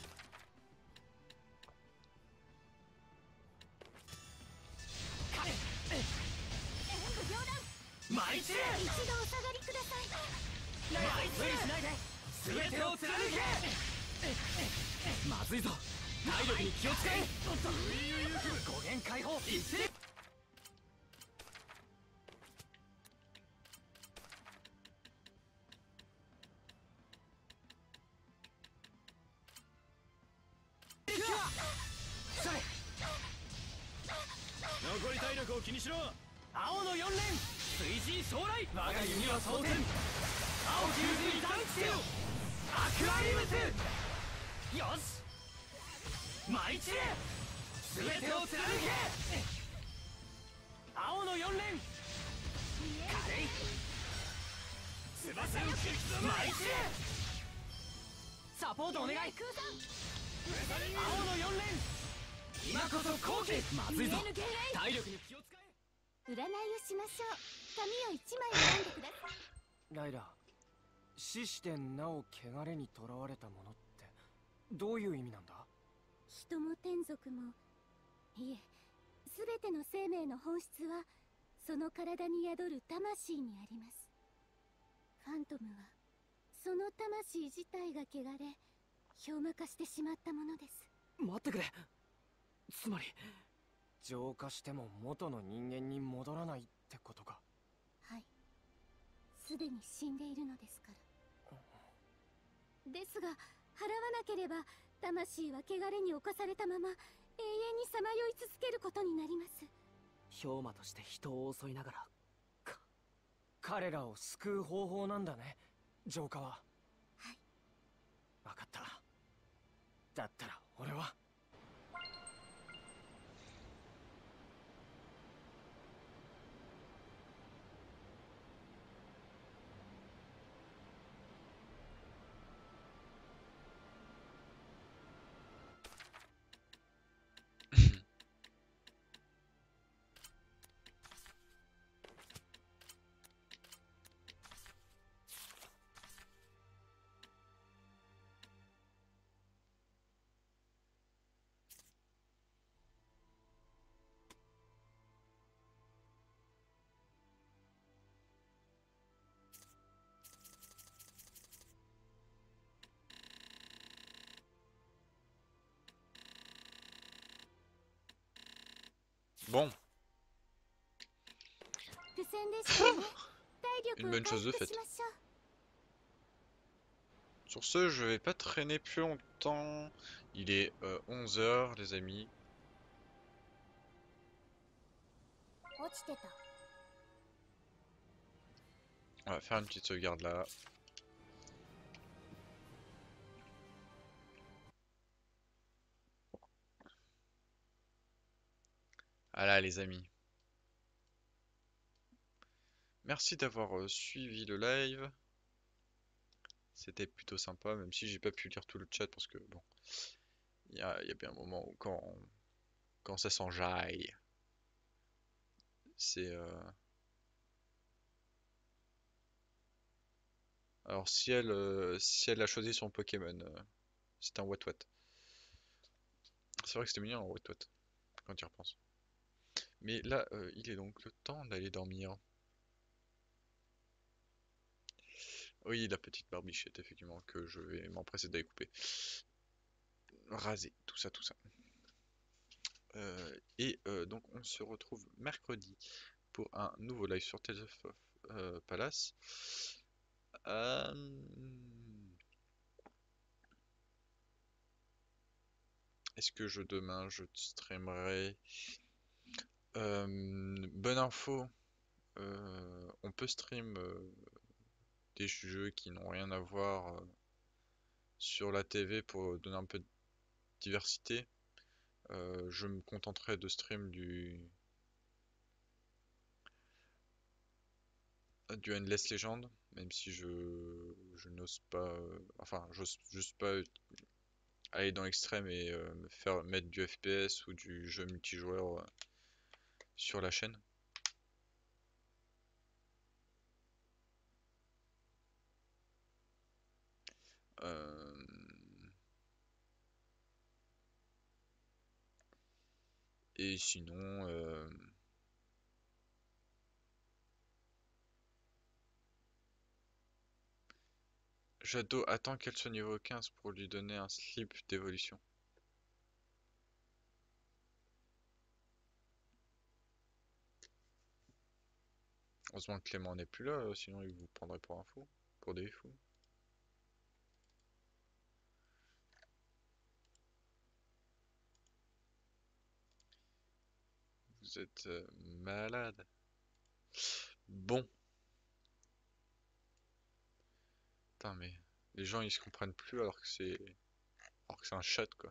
毎日一度お下がりください。 無理しないで全てを貫けまずいぞ体力に気を使えおっと5限解放一斉残り体力を気にしろ青の4連水神将来我が弓は蒼天青き渦に探知せよアクアリムスよし舞い散れ全てを貫け青の4連軽い翼を切り刻む舞い散れサポートお願い青の4連今こそ後期まずいぞ体力に気を使え占いをしましょう。紙を一枚選んでください。 ライラ死してなお汚れにとらわれたものってどういう意味なんだ。 人も天族も、いえ、すべての生命の本質はその体に宿る魂にあります。ファントムはその魂自体が汚れ氷魔化してしまったものです。 待ってくれつまり浄化しても元の人間に戻らないってことか。 はい、すでに死んでいるのですから。ですが払わなければ魂は汚れに侵されたまま永遠にさまよい続けることになります。 氷魔として人を襲いながら彼らを救う方法なんだね、浄化は。 はい、 分かった。だったら俺は Bon, 苦戦でしたね。体 une 力を bonne 回 chose de 復 faite. しましょう。 Sur ce, je vais pas traîner plus longtemps. Il est 11 h, les amis. 落ちてた。 On va faire une petite sauvegarde là. Voilà les amis. Merci d'avoir suivi le live. C'était plutôt sympa, même si j'ai pas pu lire tout le chat parce que bon, il y a bien un moment où quand ça s'enjaille, c'est alors si elle a choisi son Pokémon, c'est un Watwat. C'est vrai que c'était mignon un Watwat quand tu y repenses. Mais là, il est donc le temps d'aller dormir. Oui, la petite barbichette, effectivement, que je vais m'empresser d'aller couper. Raser, tout ça, tout ça. Donc on se retrouve mercredi pour un nouveau live sur Tales of Palace. Est-ce que demain je streamerai? Bonne info, on peut stream des jeux qui n'ont rien à voir sur la TV pour donner un peu de diversité. Je me contenterai de stream du Endless Legend, même si je n'ose pas, enfin, j'ose juste pas aller dans l'extrême et me faire mettre du FPS ou du jeu multijoueur sur la chaîne. Et sinon, Jado attend qu'elle soit niveau 15 pour lui donner un slip d'évolution. Heureusement que Clément n'est plus là, sinon il vous prendrait pour un fou, pour des fous. Vous êtes malade. Bon. Putain mais les gens ils se comprennent plus alors que c'est un chat quoi.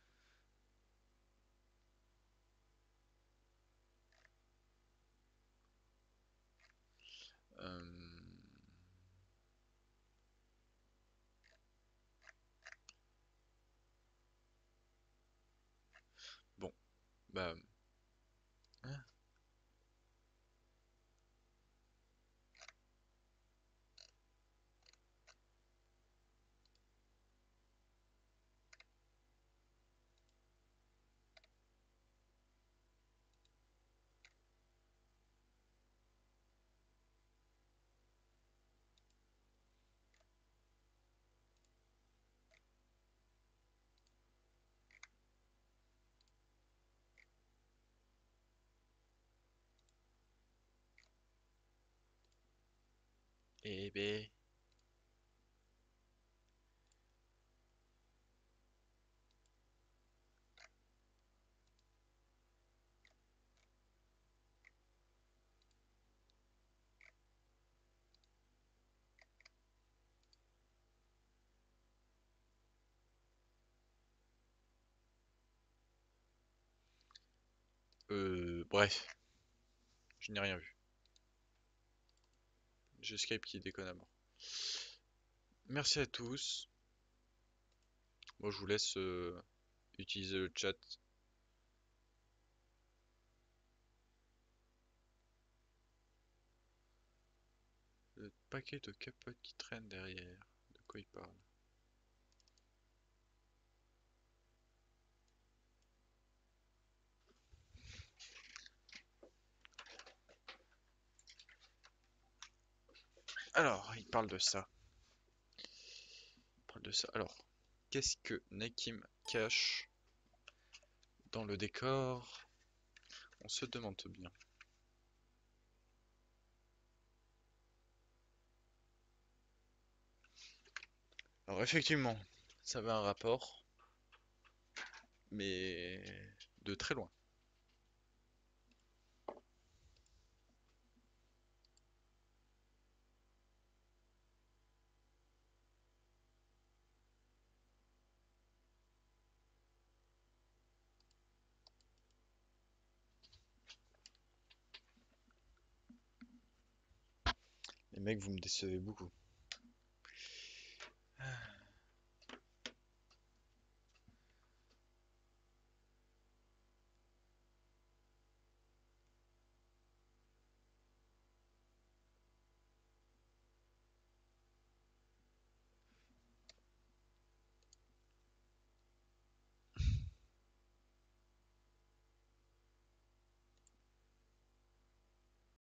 Euh, Bon, bah, hein. Eh ben... Bref, je n'ai rien vu. J'ai Skype qui déconne à mort. Merci à tous. Moi, je vous laisse utiliser le chat. Le paquet de capotes qui traîne derrière. De quoi il parle? Alors, il parle de ça. Il parle de ça. Alors, qu'est-ce que Nakim cache dans le décor? On se demande bien. Alors effectivement, ça avait un rapport, mais de très loin. Les mecs, vous me décevez beaucoup.